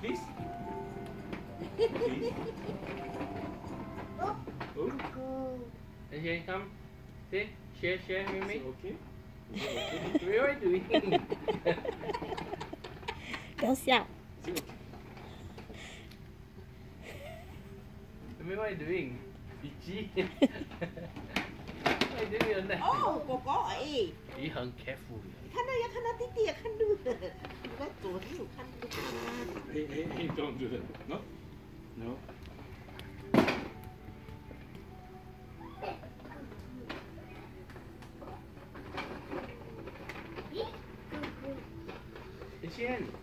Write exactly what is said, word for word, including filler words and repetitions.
please. Please. Oh. Okay, come. See, share, share with Is me. it okay? Is it okay? What are you doing? 不要笑。 Is it okay? I mean, what are you doing? Itchy. What are you doing on that? 哦，狗狗哎， 你很 careful. 你看到要看到弟弟也看路的，你在左右看路。 Hey, hey, hey, don't do that. No? No? Itchy hand.